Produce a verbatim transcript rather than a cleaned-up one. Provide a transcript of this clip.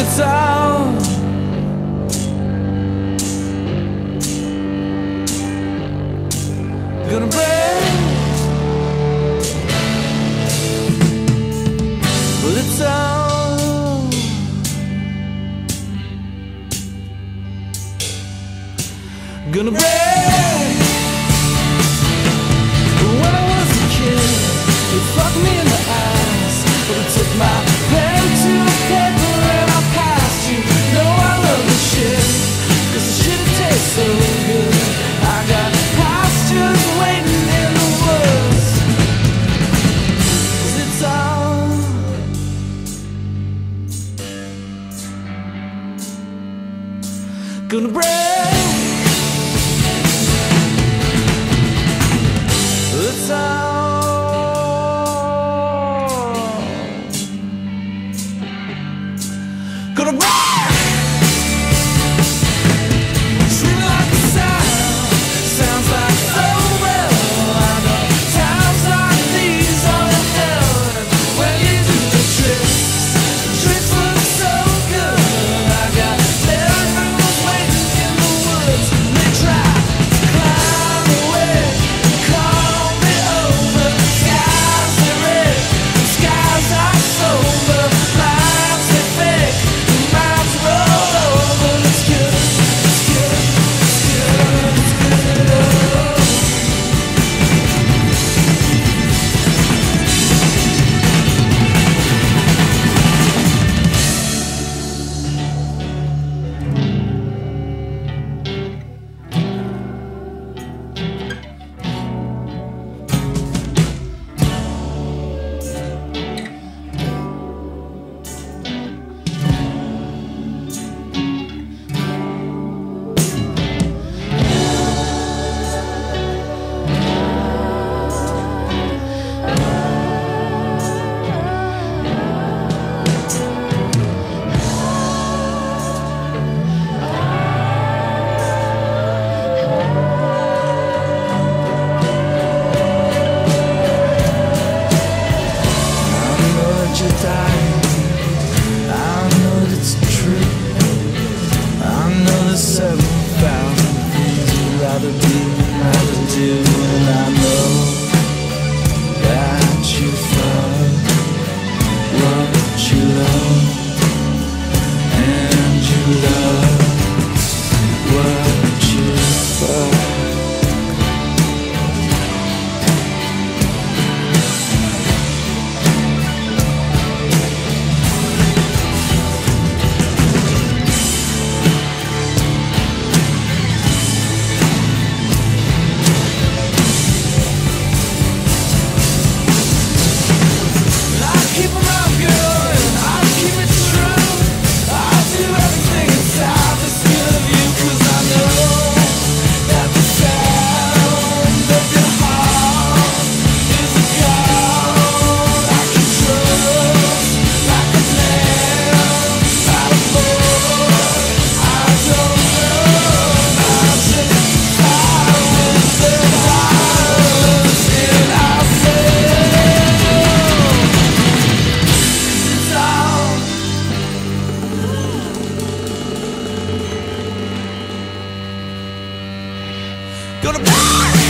it's all gonna break, but it's all gonna break. When I was a kid, it fucked me in the ass, but it took my pen to paper and I passed you. Know I love this shit, cause the shit it tastes so good. I got pastures waiting in the woods, cause it's all gonna break. It's all gonna break. Sweet like a sound, sounds like oh well. I know times like these are the hell. When you do the tricks, the tricks look so good. I got bedrooms waiting in the woods. They try to climb away, call me over. Skies are red, skies are sober. Lives are fake, minds roll over. It's good, it's good, it's good, it's good. Gonna